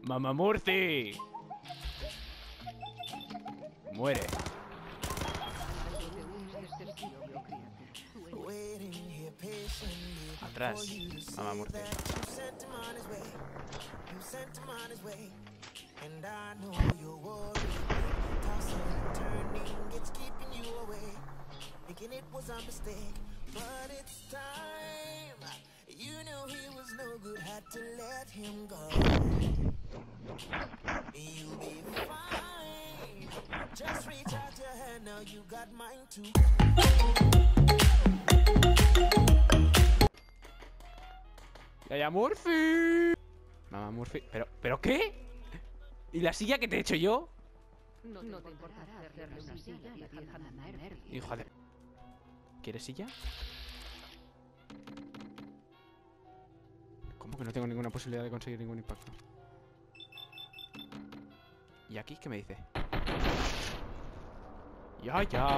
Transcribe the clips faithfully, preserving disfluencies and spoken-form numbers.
¡Mamá Murci! Muere. Atrás, Mamá Murci. ¡Yaya Murphy! Mamá Murphy. ¿Pero, ¿pero qué? ¿Y la silla que te he hecho yo? No, no te importará hacerle una silla a la vieja mamá Murphy. Hijo de... ¿Quieres silla? ¿Cómo que no tengo ninguna posibilidad de conseguir ningún impacto? ¿Y aquí qué me dice? ¡Ya, ya!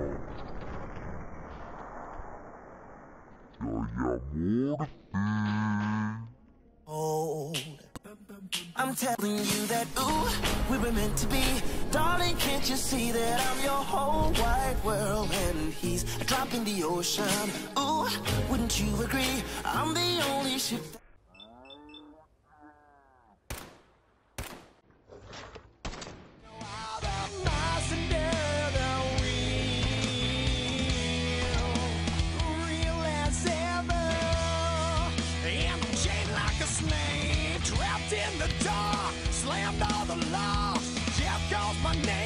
Oh, I'm telling you that, ooh, we were meant to be. Darling, can't you see that I'm your whole wide world and he's a drop in the ocean? Ooh, wouldn't you agree? I'm the only ship that... In the dark, slammed all the locks. Jeff calls my name.